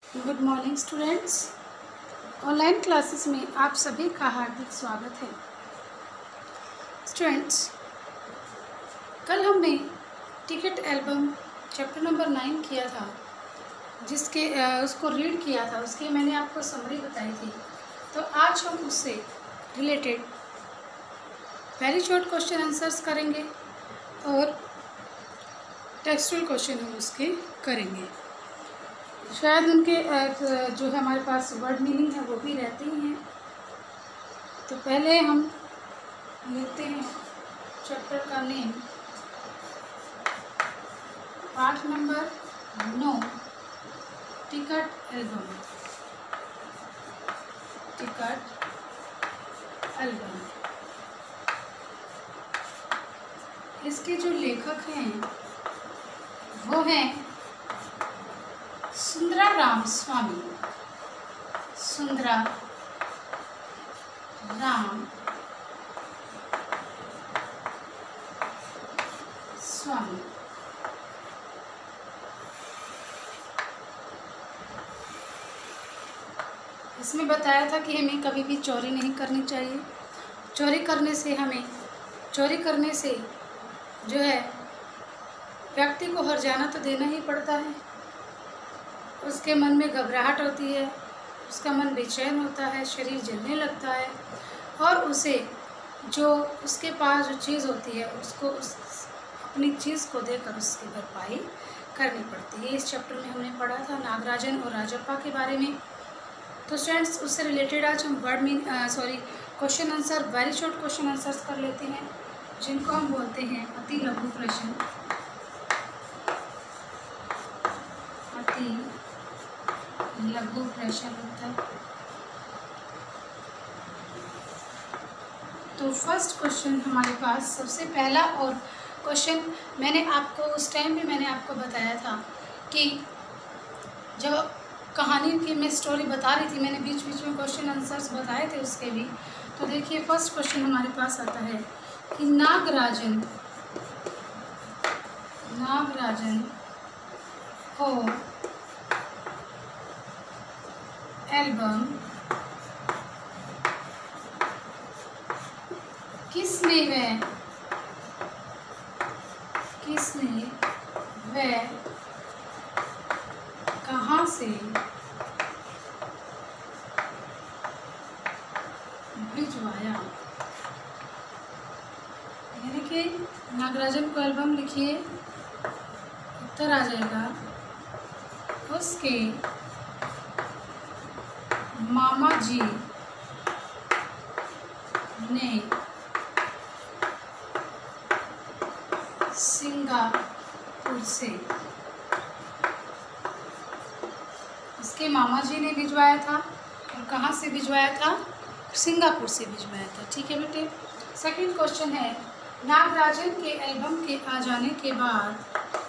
Good morning students. Online classes में आप सभी का हार्दिक स्वागत है। स्टूडेंट्स, कल हमने टिकट एल्बम चैप्टर नंबर 9 किया था, जिसके उसको रीड किया था, उसकी मैंने आपको समरी बताई थी। तो आज हम उससे related very short question answers करेंगे और टेक्सचुअल क्वेश्चन हम उसके करेंगे। शायद उनके जो है हमारे पास वर्ड मीनिंग है वो भी रहते ही हैं। तो पहले हम लेते हैं चैप्टर का नेम, पाठ number 9, ticket album. Ticket album. इसके जो लेखक हैं वो हैं सुंदरा राम स्वामी। सुंदरा राम स्वामी। इसमें बताया था कि हमें कभी भी चोरी नहीं करनी चाहिए। चोरी करने से जो है व्यक्ति को हर्जाना तो देना ही पड़ता है। उसके मन में घबराहट होती है, उसका मन बेचैन होता है, शरीर जलने लगता है और उसे जो उसके पास जो चीज़ होती है उसको अपनी चीज़ को देकर उसकी भरपाई करनी पड़ती है। इस चैप्टर में हमने पढ़ा था नागराजन और राजप्पा के बारे में। तो स्टूडेंट्स, उससे रिलेटेड आज हम question answer, very short question answers कर लेते हैं, जिनको हम बोलते हैं अति लघु प्रश्न। अति लघु प्रश्न उत्तर। तो फर्स्ट क्वेश्चन हमारे पास सबसे पहला और क्वेश्चन मैंने आपको उस टाइम भी मैंने आपको बताया था कि जब कहानी की मैं स्टोरी बता रही थी, मैंने बीच बीच में क्वेश्चन आंसर्स बताए थे उसके भी। तो देखिए फर्स्ट क्वेश्चन हमारे पास आता है कि नागराजन को एल्बम किसने व कहाँ से भिजवाया। यानी कि नागराजन को एल्बम लिखिए, उत्तर आ जाएगा उसके मामा जी ने सिंगापुर से। उसके मामा जी ने भिजवाया था और कहाँ से भिजवाया था? सिंगापुर से भिजवाया था। ठीक है बेटे। सेकंड क्वेश्चन है, नागराजन के एल्बम के आ जाने के बाद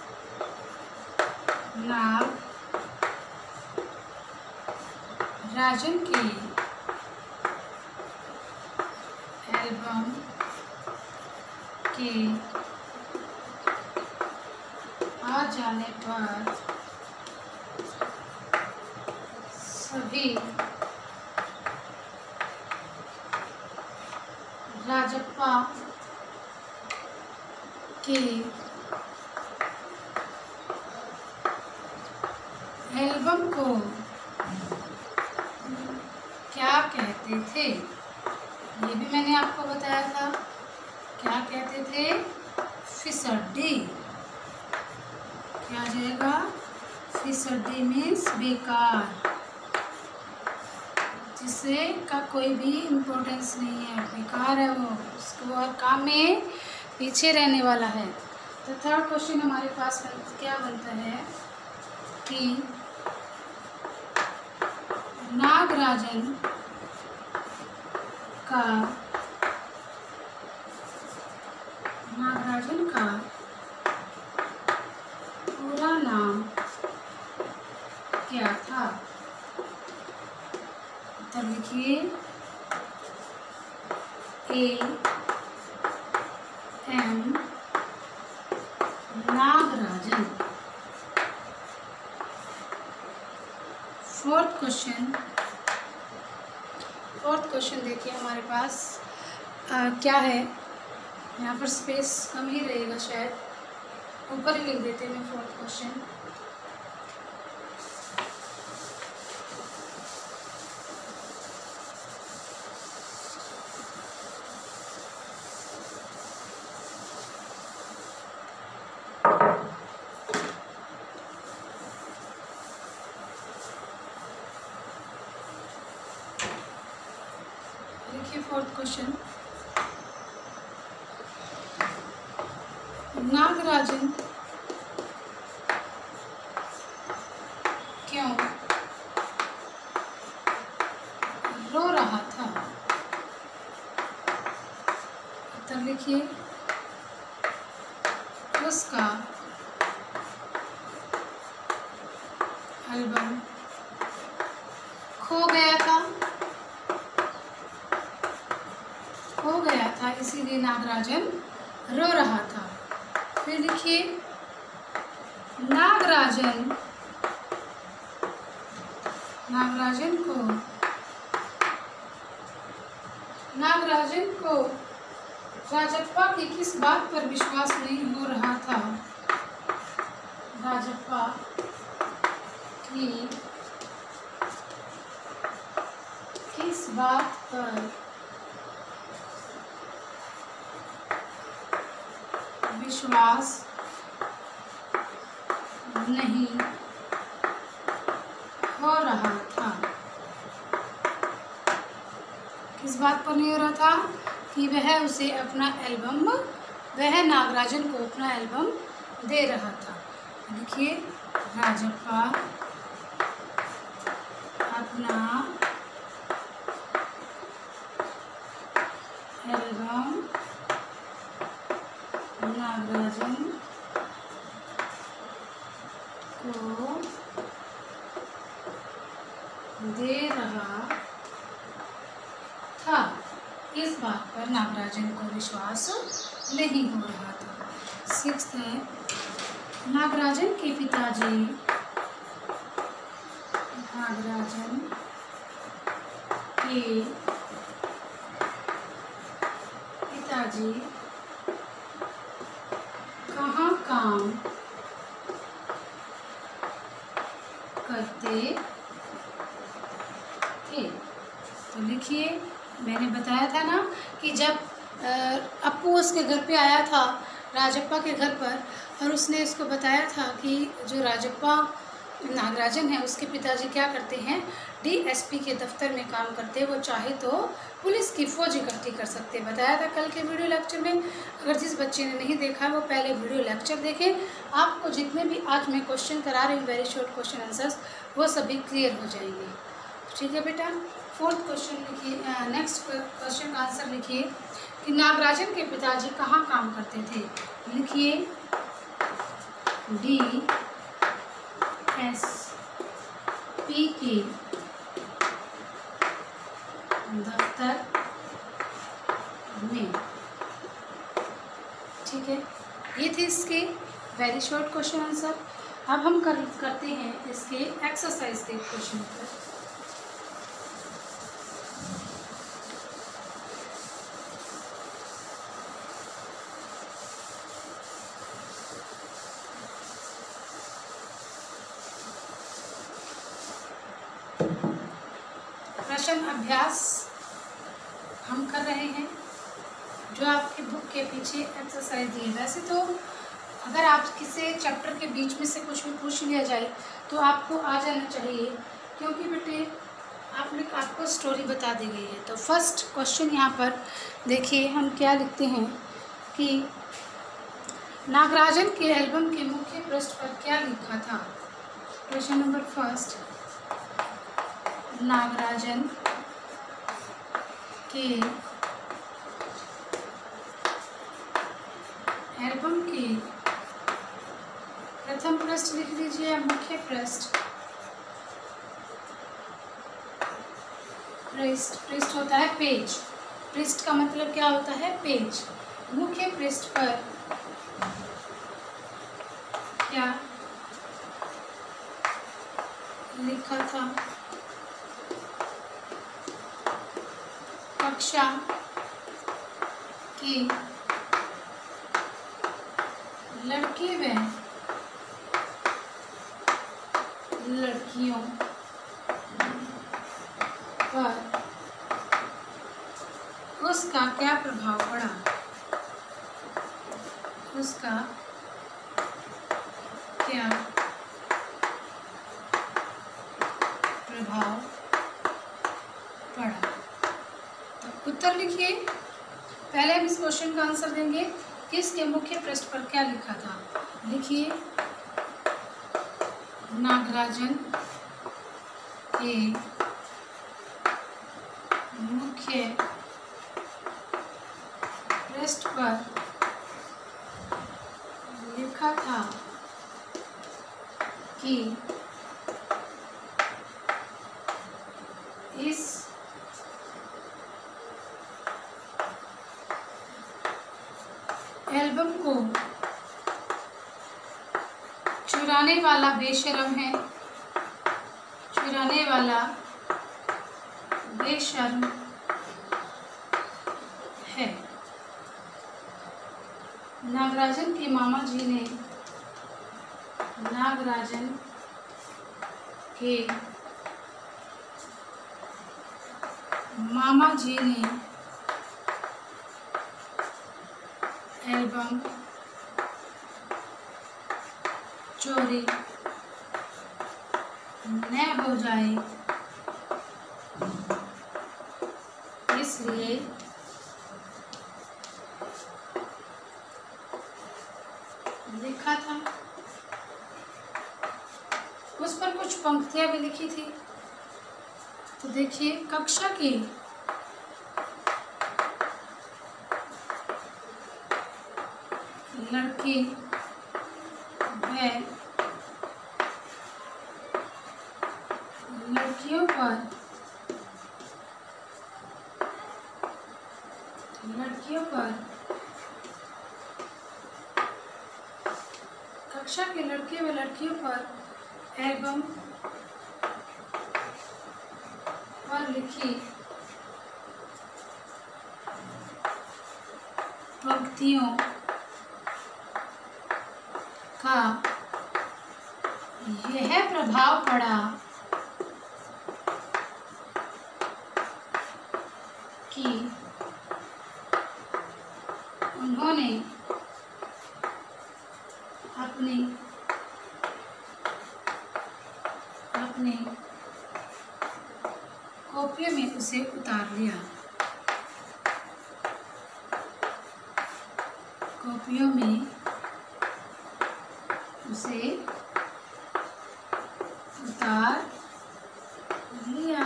नागराजन के एल्बम के आ जाने पर सभी राजप्पा के एल्बम को क्या कहते थे? ये भी मैंने आपको बताया था। क्या कहते थे? फिसड्डी। क्या आ जाएगा? फिसड्डी मीन्स बेकार, जिसे का कोई भी इम्पोर्टेंस नहीं है, बेकार है वो, उसको और काम में पीछे रहने वाला है। तो थर्ड क्वेश्चन हमारे पास क्या बनता है कि नागराजन का पूरा नाम क्या था? उत्तर लिखिए। A.M. नागराजन। फोर्थ क्वेश्चन देखिए हमारे पास क्या है। यहाँ पर स्पेस कम ही रहेगा शायद, ऊपर ही लिख देते हैं फोर्थ क्वेश्चन। देखिए फोर्थ क्वेश्चन, नागराजन क्यों रो रहा था? उत्तर लिखिए। उसका एल्बम खो गया था इसीलिए नागराजन रो रहा था। फिर लिखिए, नागराजन को राजप्पा की किस बात पर विश्वास नहीं हो रहा था? राजप्पा की किस बात पर विश्वास नहीं हो रहा था? किस बात पर नहीं हो रहा था? कि वह नागराजन को अपना एल्बम दे रहा था। देखिए, राजप्पा अपना एल्बम नागराजन को दे रहा था। इस बात पर नागराजन को विश्वास नहीं हो रहा था। सिक्स्थ है, नागराजन के पिताजी कहाँ काम करते थे? तो लिखिए, मैंने बताया था ना कि जब अप्पू उसके घर पे आया था, राजप्पा के घर पर, और उसने इसको बताया था कि जो राजप्पा नागराजन है उसके पिताजी क्या करते हैं, डीएसपी के दफ्तर में काम करते हैं, वो चाहे तो पुलिस की फौज इकट्ठी कर सकते हैं। बताया था कल के वीडियो लेक्चर में। अगर जिस बच्चे ने नहीं देखा वो पहले वीडियो लेक्चर देखें। आपको जितने भी आज मैं क्वेश्चन करा रही हूँ वेरी शॉर्ट क्वेश्चन आंसर्स, वो सभी क्लियर हो जाएंगे। ठीक है बेटा। फोर्थ क्वेश्चन लिखिए, नेक्स्ट क्वेश्चन का आंसर लिखिए कि नागराजन के पिताजी कहाँ काम करते थे? लिखिए, डीएसपी के दफ्तर में। ठीक है, ये थे इसके वेरी शॉर्ट क्वेश्चन आंसर। अब हम करते हैं इसके एक्सरसाइज के क्वेश्चन पर। प्रश्न अभ्यास हम कर रहे हैं जो आपकी बुक के पीछे एक्सरसाइज दी है। वैसे तो अगर आप किसी चैप्टर के बीच में से कुछ भी पूछ लिया जाए तो आपको आ जाना चाहिए, क्योंकि बेटे आपको स्टोरी बता दी गई है। तो फर्स्ट क्वेश्चन यहाँ पर देखिए हम क्या लिखते हैं कि नागराजन के एल्बम के मुख्य पृष्ठ पर क्या लिखा था? क्वेश्चन नंबर फर्स्ट, नागराजन के एल्बम के प्रथम पृष्ठ लिख लीजिए, मुख्य पृष्ठ। पृष्ठ होता है पेज। पृष्ठ का मतलब क्या होता है? पेज। मुख्य पृष्ठ पर क्या लिखा था? कक्षा की लड़के व लड़कियों पर उसका क्या प्रभाव पड़ा? उसका क्या प्रभाव पड़ा? तो उत्तर लिखिए। पहले हम इस क्वेश्चन का आंसर देंगे कि इसके मुख्य पृष्ठ पर क्या लिखा था। लिखिए, नागराजन के मुख्य पृष्ठ पर लिखा था कि इस एल्बम को चुराने वाला बेशर्म है, चुराने वाला बेशर्म है। नागराजन के मामा जी ने नागराजन के मामा जी ने एल्बम चोरी न हो जाए इसलिए लिखा था। उस पर कुछ पंक्तियां भी लिखी थी। तो देखिए, कक्षा की लड़की व लड़कियों पर कक्षा के लड़के व लड़कियों पर एल्बम पर लिखी पंक्तियों का यह प्रभाव पड़ा कि उन्होंने अपनी कॉपियों में उसे उतार लिया। कॉपियों में उसे उतार लिया।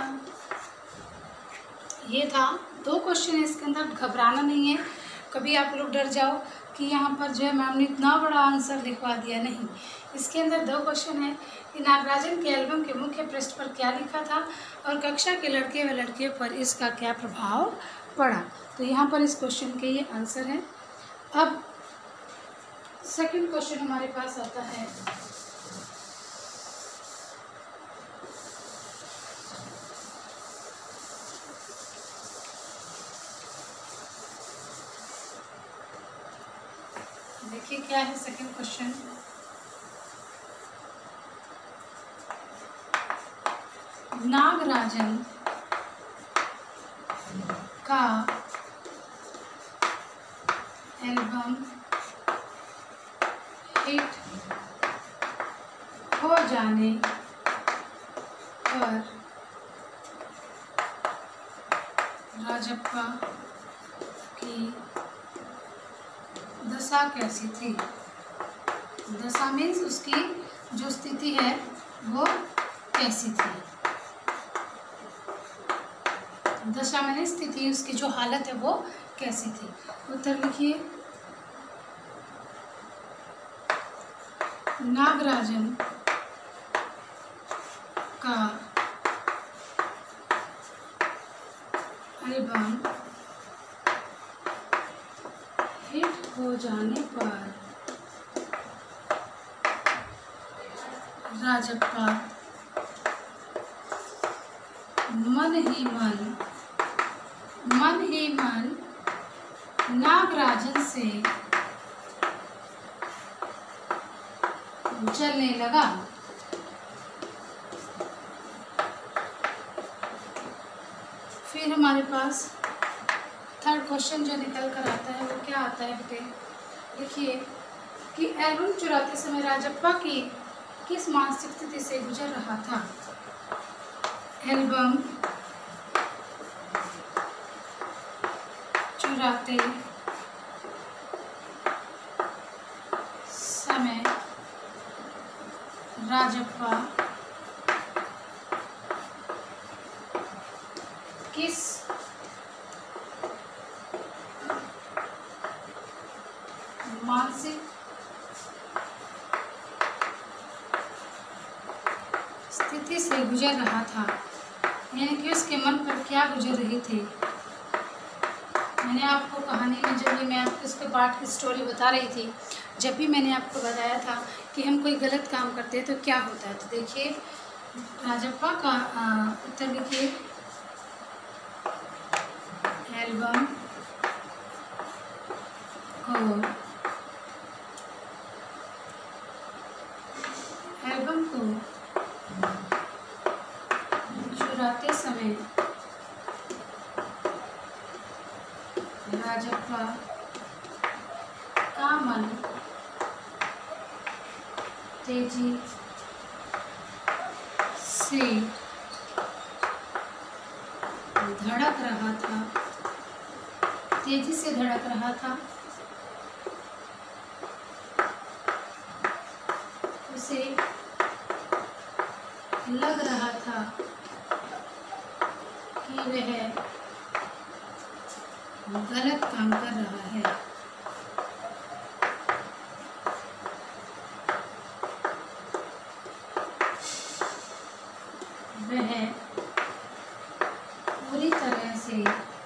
ये था। 2 क्वेश्चन है इसके अंदर, घबराना नहीं है। कभी आप लोग डर जाओ कि यहाँ पर जो है मैम ने इतना बड़ा आंसर लिखवा दिया, नहीं। इसके अंदर 2 क्वेश्चन है कि नागराजन के एल्बम के मुख्य पृष्ठ पर क्या लिखा था और कक्षा के लड़के व लड़कियों पर इसका क्या प्रभाव पड़ा। तो यहाँ पर इस क्वेश्चन के ये आंसर है। अब सेकंड क्वेश्चन हमारे पास आता है। देखिए क्या है सेकंड क्वेश्चन। नागराजन का एल्बम हिट हो जाने पर राजप्पा की दशा कैसी थी? दशा मीन्स उसकी जो स्थिति है वो कैसी थी। दशा माने स्थिति, उसकी जो हालत है वो कैसी थी। उत्तर लिखिए। नागराजन का एल्बम हिट हो जाने पर राजप्पा मन ही मन मन ही मन नागराजन से जलने लगा। फिर हमारे पास थर्ड क्वेश्चन जो निकल कर आता है वो क्या आता है बेटे, देखिए कि एल्बम चुराते समय राजप्पा की किस मानसिक स्थिति से गुजर रहा था। एल्बम चुराते समय राजप्पा किस मानसिक स्थिति से गुजर रहा था, यानी कि उसके मन पर क्या गुजर रही थी। मैंने आपको कहानी में जब भी मैं आपको इसके पार्ट की स्टोरी बता रही थी, जब भी मैंने आपको बताया था कि हम कोई गलत काम करते हैं तो क्या होता है, तो देखिए राजप्पा का उत्तर लिखिए। एल्बम को चुराते समय राजप्पा का मन तेजी से धड़क रहा था, तेजी से धड़क रहा था। उसे लग रहा था कि वह गलत काम कर रहा है। वह पूरी तरह से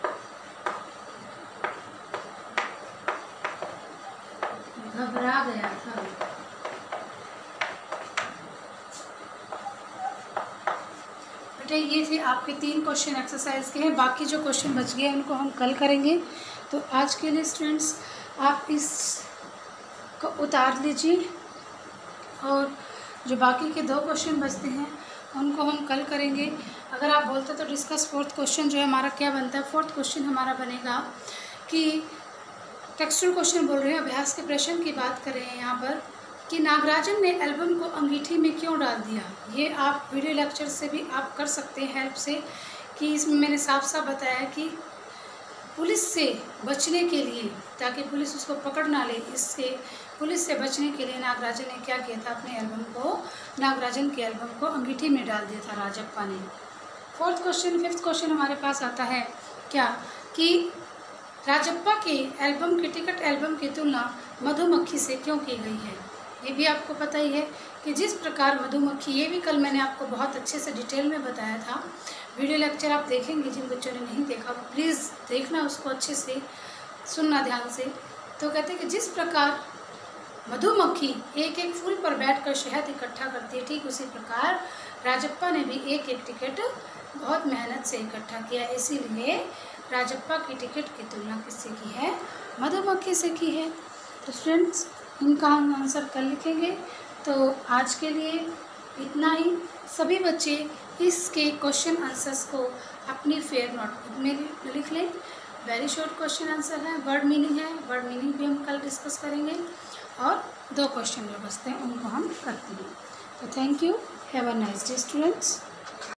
घबरा गया था। बेटे ये थे आपके 3 क्वेश्चन एक्सरसाइज के हैं, बाकी जो क्वेश्चन बच गए उनको हम कल करेंगे। तो आज के लिए स्टूडेंट्स आप इस को उतार लीजिए और जो बाकी के 2 क्वेश्चन बचते हैं उनको हम कल करेंगे। अगर आप बोलते तो डिस्कस फोर्थ क्वेश्चन जो है हमारा क्या बनता है, फोर्थ क्वेश्चन हमारा बनेगा कि टेक्सचुअल क्वेश्चन बोल रहे हैं, अभ्यास के प्रश्न की बात कर रहे हैं यहाँ पर कि नागराजन ने एल्बम को अंगीठी में क्यों डाल दिया। ये आप वीडियो लेक्चर से भी आप कर सकते हैं हेल्प से, कि इसमें मैंने साफ साफ बताया कि पुलिस से बचने के लिए, ताकि पुलिस उसको पकड़ ना ले, इससे पुलिस से बचने के लिए नागराजन ने क्या किया था, अपने एल्बम को, नागराजन के एल्बम को अंगीठी में डाल दिया था राजप्पा ने। फोर्थ क्वेश्चन, फिफ्थ क्वेश्चन हमारे पास आता है क्या कि राजप्पा के एल्बम की टिकट एल्बम की तुलना मधुमक्खी से क्यों की गई है। ये भी आपको पता ही है कि जिस प्रकार मधुमक्खी, ये भी कल मैंने आपको बहुत अच्छे से डिटेल में बताया था। वीडियो लेक्चर आप देखेंगे, जिन बच्चों ने नहीं देखा वो प्लीज़ देखना, उसको अच्छे से सुनना ध्यान से। तो कहते हैं कि जिस प्रकार मधुमक्खी एक एक फूल पर बैठकर शहद इकट्ठा करती है, ठीक उसी प्रकार राजप्पा ने भी एक एक टिकट बहुत मेहनत से इकट्ठा किया। इसीलिए राजप्पा की टिकट की तुलना किससे की है, मधुमक्खी से की है। तो स्टूडेंट्स इनका हम आंसर कल लिखेंगे। तो आज के लिए इतना ही। सभी बच्चे इसके क्वेश्चन आंसर्स को अपनी फेयर नोटबुक में लिख लें। वेरी शॉर्ट क्वेश्चन आंसर है, वर्ड मीनिंग है, वर्ड मीनिंग भी हम कल डिस्कस करेंगे और 2 क्वेश्चन जो बचते हैं उनको हम करते हैं। तो thank you, have a nice day students.